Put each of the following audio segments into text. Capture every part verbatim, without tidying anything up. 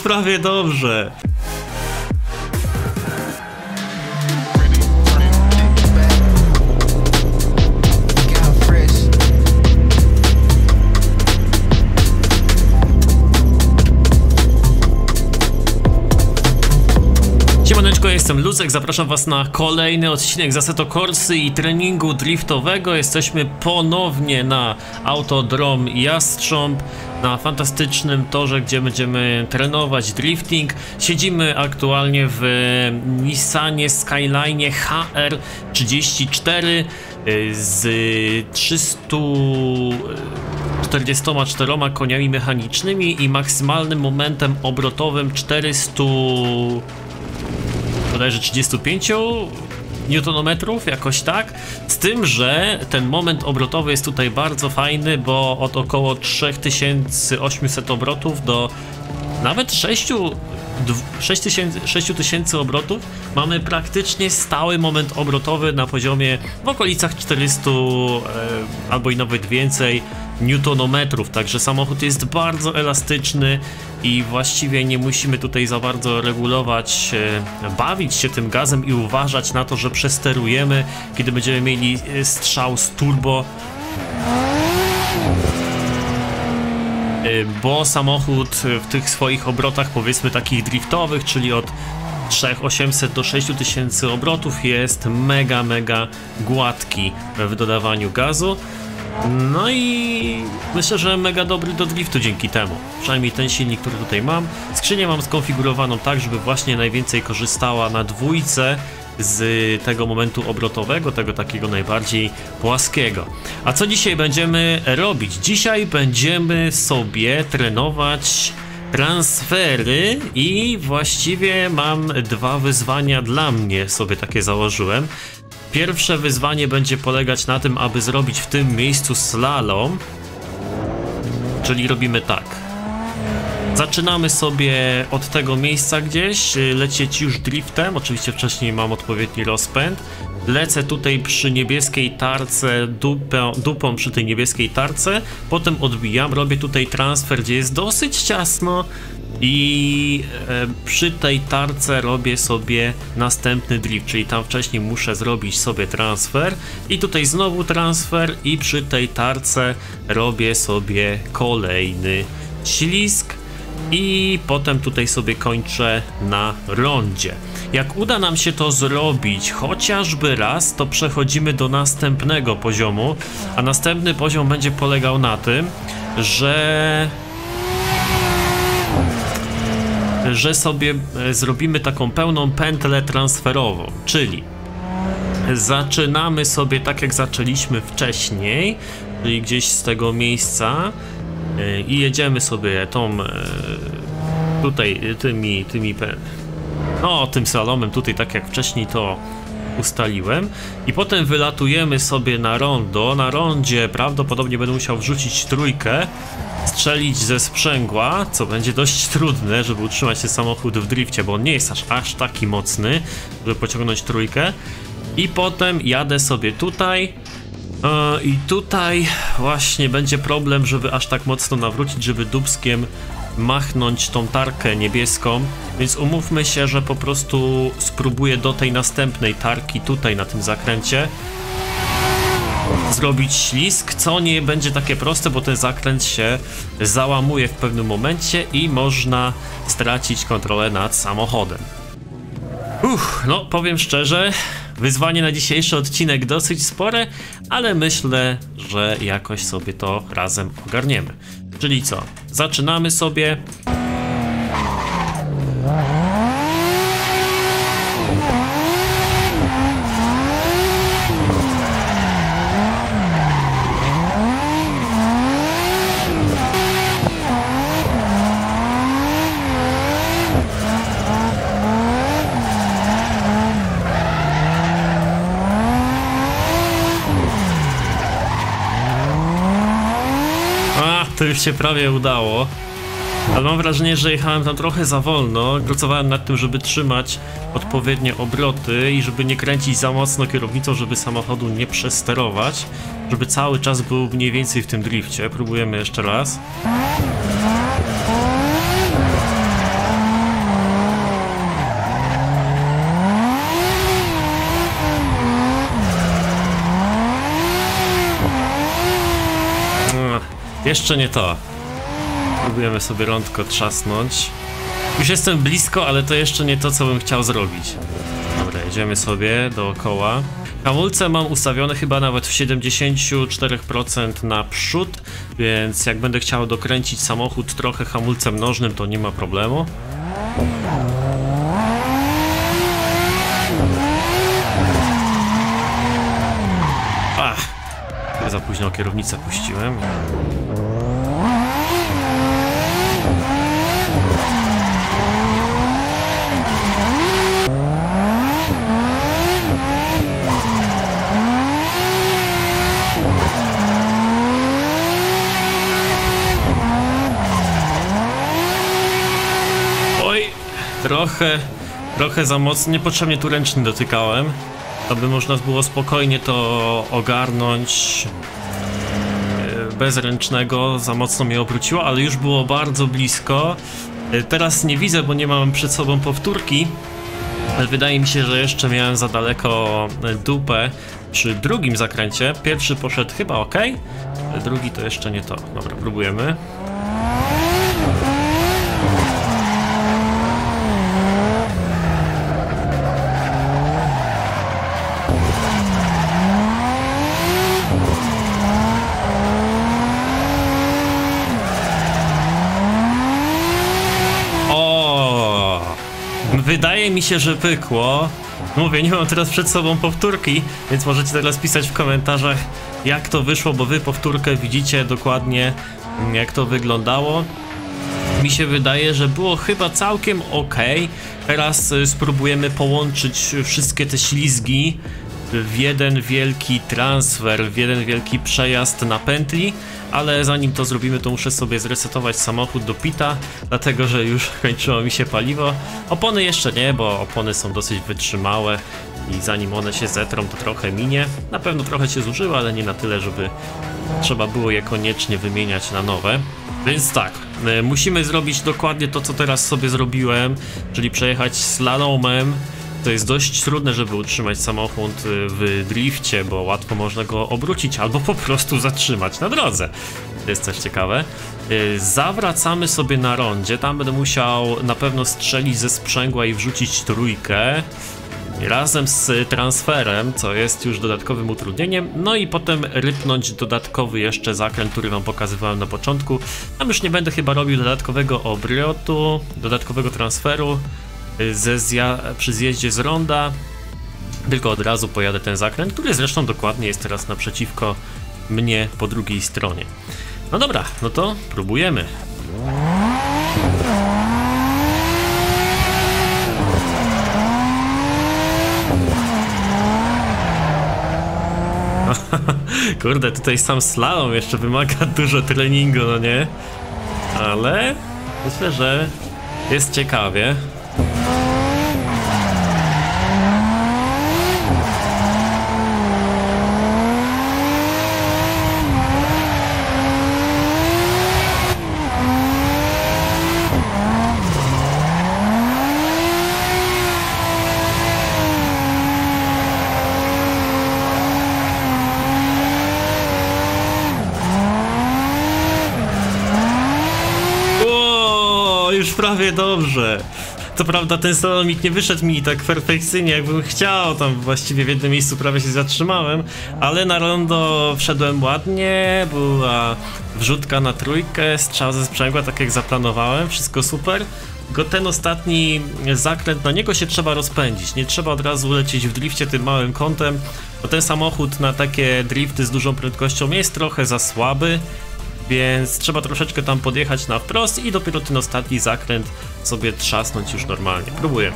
prawie dobrze. Siemaneczko, jestem Lucek, zapraszam was na kolejny odcinek z Assetto Corsy i treningu driftowego. Jesteśmy ponownie na Autodrom Jastrząb, na fantastycznym torze, gdzie będziemy trenować drifting. Siedzimy aktualnie w Nissanie Skyline H R trzydzieści cztery z trzysta czterdziestoma czterema koniami mechanicznymi i maksymalnym momentem obrotowym czterysta bodajże trzydzieści pięć newtonometrów, jakoś tak. Z tym, że ten moment obrotowy jest tutaj bardzo fajny, bo od około trzy tysiące osiemset obrotów do nawet sześć tysięcy obrotów mamy praktycznie stały moment obrotowy na poziomie w okolicach czterystu e, albo i nawet więcej newtonometrów, także samochód jest bardzo elastyczny i właściwie nie musimy tutaj za bardzo regulować, e, bawić się tym gazem i uważać na to, że przesterujemy, kiedy będziemy mieli strzał z turbo, bo samochód w tych swoich obrotach, powiedzmy takich driftowych, czyli od trzy tysiące osiemset do sześć tysięcy obrotów, jest mega, mega gładki w dodawaniu gazu. No i myślę, że mega dobry do driftu dzięki temu. Przynajmniej ten silnik, który tutaj mam. Skrzynię mam skonfigurowaną tak, żeby właśnie najwięcej korzystała na dwójce z tego momentu obrotowego, tego takiego najbardziej płaskiego. A co dzisiaj będziemy robić? Dzisiaj będziemy sobie trenować transfery i właściwie mam dwa wyzwania dla mnie, sobie takie założyłem. Pierwsze wyzwanie będzie polegać na tym, aby zrobić w tym miejscu slalom, czyli robimy tak. Zaczynamy sobie od tego miejsca gdzieś, lecieć już driftem, oczywiście wcześniej mam odpowiedni rozpęd. Lecę tutaj przy niebieskiej tarce, dupę, dupą przy tej niebieskiej tarce, potem odbijam, robię tutaj transfer, gdzie jest dosyć ciasno i e, przy tej tarce robię sobie następny drift, czyli tam wcześniej muszę zrobić sobie transfer i tutaj znowu transfer i przy tej tarce robię sobie kolejny ślizg. I potem tutaj sobie kończę na rondzie. Jak uda nam się to zrobić chociażby raz, to przechodzimy do następnego poziomu. A następny poziom będzie polegał na tym, że... że sobie zrobimy taką pełną pętlę transferową. Czyli zaczynamy sobie tak jak zaczęliśmy wcześniej, czyli gdzieś z tego miejsca. I jedziemy sobie tą tutaj tymi tymi no tym slalomem tutaj, tak jak wcześniej to ustaliłem, i potem wylatujemy sobie na rondo. Na rondzie prawdopodobnie będę musiał wrzucić trójkę, strzelić ze sprzęgła, co będzie dość trudne, żeby utrzymać się samochód w drifcie, bo on nie jest aż, aż taki mocny, żeby pociągnąć trójkę. I potem jadę sobie tutaj. I tutaj właśnie będzie problem, żeby aż tak mocno nawrócić, żeby dupskiem machnąć tą tarkę niebieską, więc umówmy się, że po prostu spróbuję do tej następnej tarki tutaj na tym zakręcie zrobić ślizg, co nie będzie takie proste, bo ten zakręt się załamuje w pewnym momencie i można stracić kontrolę nad samochodem. Uff, no powiem szczerze, wyzwanie na dzisiejszy odcinek dosyć spore, ale myślę, że jakoś sobie to razem ogarniemy. Czyli co? Zaczynamy sobie. To już się prawie udało, ale mam wrażenie, że jechałem tam trochę za wolno. Pracowałem nad tym, żeby trzymać odpowiednie obroty i żeby nie kręcić za mocno kierownicą, żeby samochodu nie przesterować, żeby cały czas był mniej więcej w tym drifcie. Próbujemy jeszcze raz. Jeszcze nie to. Próbujemy sobie rądko trzasnąć. Już jestem blisko, ale to jeszcze nie to, co bym chciał zrobić. Dobra, jedziemy sobie dookoła. Hamulce mam ustawione chyba nawet w siedemdziesiąt cztery procent na przód, więc jak będę chciał dokręcić samochód trochę hamulcem nożnym, to nie ma problemu. Ach, za późno kierownicę puściłem. Trochę, trochę za mocno, niepotrzebnie tu ręcznie dotykałem, aby można było spokojnie to ogarnąć bez ręcznego, za mocno mnie obróciło, ale już było bardzo blisko. Teraz nie widzę, bo nie mam przed sobą powtórki, ale wydaje mi się, że jeszcze miałem za daleko dupę przy drugim zakręcie. Pierwszy poszedł chyba ok, drugi to jeszcze nie to. Dobra, próbujemy. Wydaje mi się, że pykło. Mówię, nie mam teraz przed sobą powtórki, więc możecie teraz pisać w komentarzach, jak to wyszło, bo wy powtórkę widzicie dokładnie, jak to wyglądało. Mi się wydaje, że było chyba całkiem ok. Teraz spróbujemy połączyć wszystkie te ślizgi w jeden wielki transfer, w jeden wielki przejazd na pętli, ale zanim to zrobimy, to muszę sobie zresetować samochód do pita, dlatego że już kończyło mi się paliwo. Opony jeszcze nie, bo opony są dosyć wytrzymałe i zanim one się zetrą, to trochę minie. Na pewno trochę się zużyły, ale nie na tyle, żeby trzeba było je koniecznie wymieniać na nowe. Więc tak, musimy zrobić dokładnie to, co teraz sobie zrobiłem, czyli przejechać slalomem. To jest dość trudne, żeby utrzymać samochód w drifcie, bo łatwo można go obrócić albo po prostu zatrzymać na drodze. To jest coś ciekawe. Zawracamy sobie na rondzie, tam będę musiał na pewno strzelić ze sprzęgła i wrzucić trójkę razem z transferem, co jest już dodatkowym utrudnieniem, no i potem rypnąć dodatkowy jeszcze zakręt, który wam pokazywałem na początku. Tam już nie będę chyba robił dodatkowego obrotu, dodatkowego transferu ze zja przy zjeździe z ronda, tylko od razu pojadę ten zakręt, który zresztą dokładnie jest teraz naprzeciwko mnie po drugiej stronie. No dobra, no to próbujemy. Kurde, tutaj sam slalom jeszcze wymaga dużo treningu, no nie? Ale myślę, że jest ciekawie. Już prawie dobrze. Co prawda ten slalomik nie wyszedł mi tak perfekcyjnie, jakbym chciał, tam właściwie w jednym miejscu prawie się zatrzymałem, ale na rondo wszedłem ładnie, była wrzutka na trójkę, strzał ze sprzęgła, tak jak zaplanowałem, wszystko super. Tylko ten ostatni zakręt, na niego się trzeba rozpędzić, nie trzeba od razu lecieć w drifcie tym małym kątem, bo ten samochód na takie drifty z dużą prędkością jest trochę za słaby. Więc trzeba troszeczkę tam podjechać na wprost i dopiero ten ostatni zakręt sobie trzasnąć już normalnie. Próbujemy.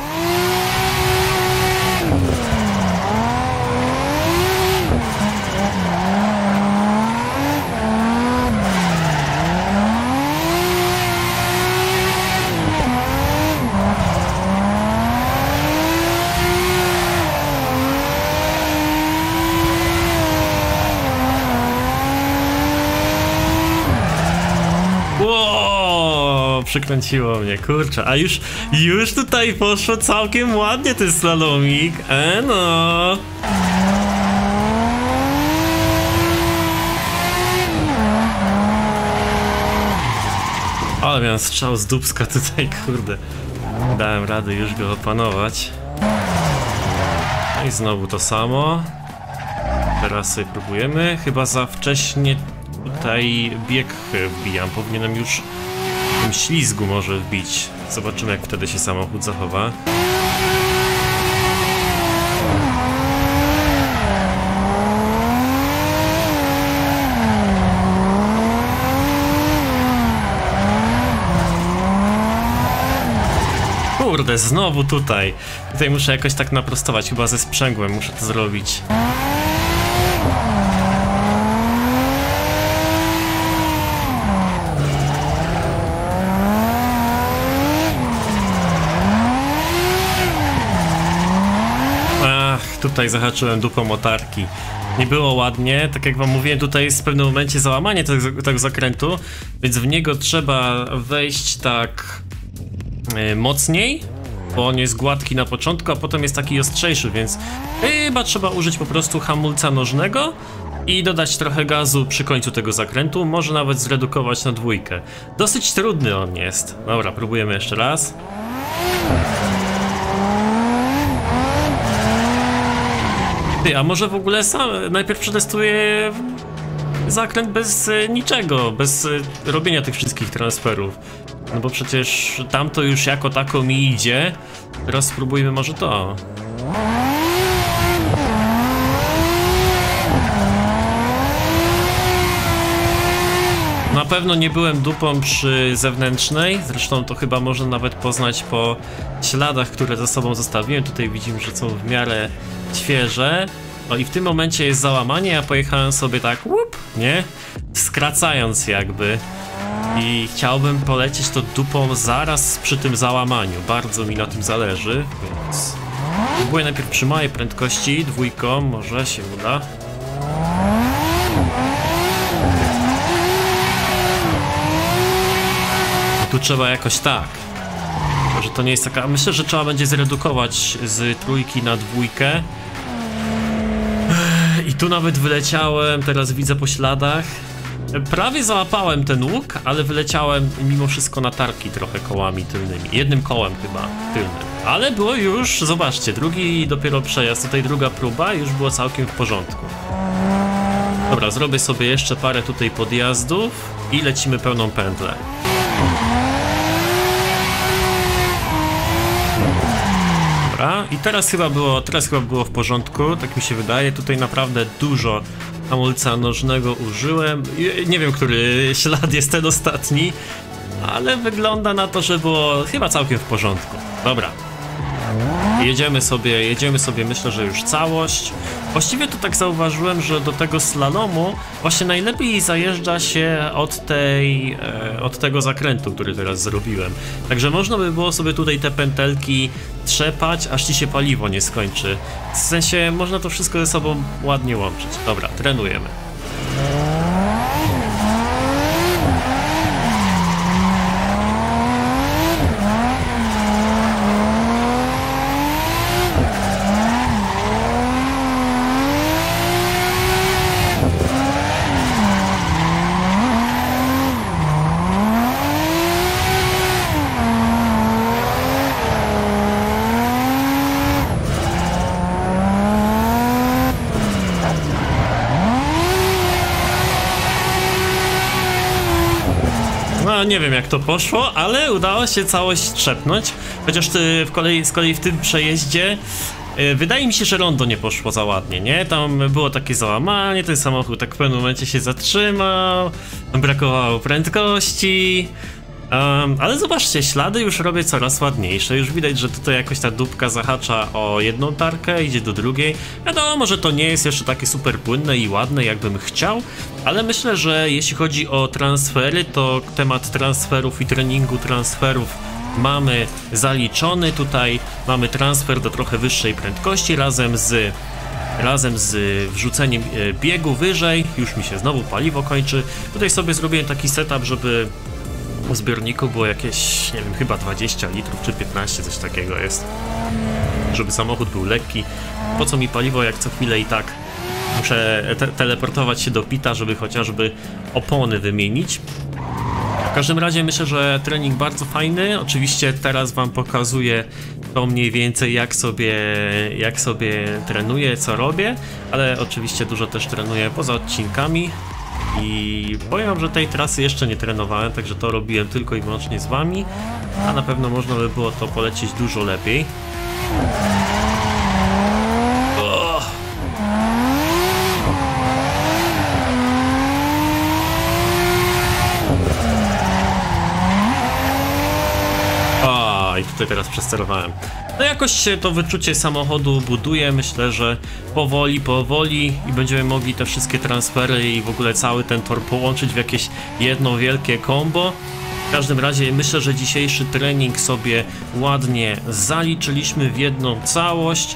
Przykręciło mnie, kurczę, a już, już tutaj poszło całkiem ładnie ten slalomik, e no. Ale miałem strzał z dupska tutaj, kurde. Dałem radę już go opanować. No i znowu to samo. Teraz sobie próbujemy. Chyba za wcześnie tutaj bieg wbijam. Powinienem już w tym ślizgu może wbić. Zobaczymy, jak wtedy się samochód zachowa. Kurde, znowu tutaj. Tutaj muszę jakoś tak naprostować, chyba ze sprzęgłem muszę to zrobić. Ach, tutaj zahaczyłem dupą o tarki. Nie było ładnie, tak jak wam mówiłem, tutaj jest w pewnym momencie załamanie tego, tego zakrętu, więc w niego trzeba wejść tak yy, mocniej, bo on jest gładki na początku, a potem jest taki ostrzejszy, więc chyba trzeba użyć po prostu hamulca nożnego i dodać trochę gazu przy końcu tego zakrętu, może nawet zredukować na dwójkę. Dosyć trudny on jest. Dobra, próbujemy jeszcze raz. Ty, a może w ogóle sam najpierw przetestuję zakręt bez niczego, bez robienia tych wszystkich transferów. No bo przecież tamto już jako tako mi idzie. Teraz spróbujmy może to. Na pewno nie byłem dupą przy zewnętrznej, zresztą to chyba można nawet poznać po śladach, które za sobą zostawiłem. Tutaj widzimy, że są w miarę świeże. No i w tym momencie jest załamanie, ja pojechałem sobie tak, łup, nie? Skracając jakby. I chciałbym polecieć to dupą zaraz przy tym załamaniu. Bardzo mi na tym zależy, więc próbuję najpierw przy małej prędkości, dwójką, może się uda. Tu trzeba jakoś tak. Że to nie jest taka... Myślę, że trzeba będzie zredukować z trójki na dwójkę. I tu nawet wyleciałem, teraz widzę po śladach. Prawie załapałem ten łuk, ale wyleciałem mimo wszystko na tarki trochę kołami tylnymi. Jednym kołem chyba tylnym. Ale było już, zobaczcie, drugi dopiero przejazd, tutaj druga próba, już było całkiem w porządku. Dobra, zrobię sobie jeszcze parę tutaj podjazdów i lecimy pełną pętlę. Dobra, i teraz chyba było, teraz chyba było w porządku, tak mi się wydaje. Tutaj naprawdę dużo hamulca nożnego użyłem. Nie wiem, który ślad jest ten ostatni, ale wygląda na to, że było chyba całkiem w porządku. Dobra. Jedziemy sobie, jedziemy sobie, myślę, że już całość. Właściwie to tak zauważyłem, że do tego slalomu właśnie najlepiej zajeżdża się od tej, e, od tego zakrętu, który teraz zrobiłem. Także można by było sobie tutaj te pętelki trzepać, aż ci się paliwo nie skończy. W sensie można to wszystko ze sobą ładnie łączyć. Dobra, trenujemy. No nie wiem jak to poszło, ale udało się całość trzepnąć. Chociaż ty w kolei, z kolei w tym przejeździe yy, wydaje mi się, że rondo nie poszło za ładnie, nie? Tam było takie załamanie, ten samochód tak w pewnym momencie się zatrzymał, brakowało prędkości. Um, ale zobaczcie, ślady już robię coraz ładniejsze, już widać, że tutaj jakoś ta dupka zahacza o jedną tarkę, idzie do drugiej. Wiadomo, że to nie jest jeszcze takie super płynne i ładne, jakbym chciał, ale myślę, że jeśli chodzi o transfery, to temat transferów i treningu transferów mamy zaliczony. Tutaj mamy transfer do trochę wyższej prędkości razem z razem z wrzuceniem biegu wyżej. Już mi się znowu paliwo kończy. Tutaj sobie zrobiłem taki setup, żeby w zbiorniku było jakieś, nie wiem, chyba dwadzieścia litrów czy piętnaście, coś takiego jest. Żeby samochód był lekki. Po co mi paliwo, jak co chwilę i tak muszę te teleportować się do pita, żeby chociażby opony wymienić. W każdym razie myślę, że trening bardzo fajny. Oczywiście teraz wam pokazuję to mniej więcej jak sobie, jak sobie trenuję, co robię, ale oczywiście dużo też trenuję poza odcinkami i powiem, że tej trasy jeszcze nie trenowałem, także to robiłem tylko i wyłącznie z wami, a na pewno można by było to polecieć dużo lepiej. I tutaj teraz przesterowałem. No jakoś się to wyczucie samochodu buduje, myślę, że powoli, powoli i będziemy mogli te wszystkie transfery i w ogóle cały ten tor połączyć w jakieś jedno wielkie combo. W każdym razie myślę, że dzisiejszy trening sobie ładnie zaliczyliśmy w jedną całość.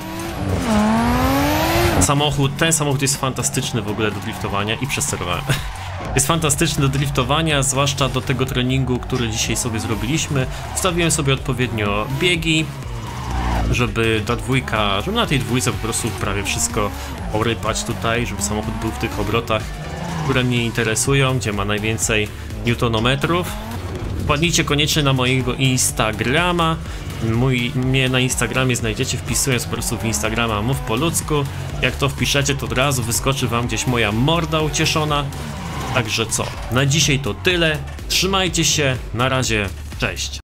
Samochód, ten samochód jest fantastyczny w ogóle do driftowania i przesterowałem. Jest fantastyczny do driftowania, zwłaszcza do tego treningu, który dzisiaj sobie zrobiliśmy. Wstawiłem sobie odpowiednio biegi, żeby ta dwójka, żeby na tej dwójce po prostu prawie wszystko orypać tutaj, żeby samochód był w tych obrotach, które mnie interesują, gdzie ma najwięcej newtonometrów. Wpadnijcie koniecznie na mojego Instagrama. Mój, mnie na Instagramie znajdziecie, wpisując po prostu w Instagrama Mów po ludzku. Jak to wpiszecie, to od razu wyskoczy wam gdzieś moja morda ucieszona. Także co, na dzisiaj to tyle. Trzymajcie się, na razie, cześć.